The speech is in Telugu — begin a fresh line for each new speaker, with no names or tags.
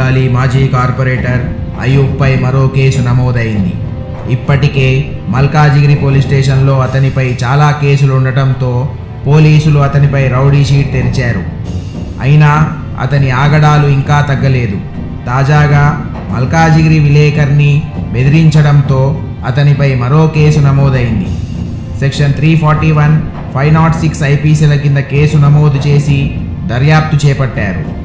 దేవలాలి మాజీ కార్పొరేటర్ అయూబ్పై మరో కేసు నమోదైంది. ఇప్పటికే మల్కాజిగిరి పోలీస్ స్టేషన్లో అతనిపై చాలా కేసులు ఉండటంతో పోలీసులు అతనిపై రౌడీ షీట్ తెరిచారు. అయినా అతని ఆగడాలు ఇంకా తగ్గలేదు. తాజాగా మల్కాజిగిరి విలేకర్ని బెదిరించడంతో అతనిపై మరో కేసు నమోదైంది. సెక్షన్ 341, 506 ఐపీసీల కింద కేసు నమోదు చేసి దర్యాప్తు చేపట్టారు.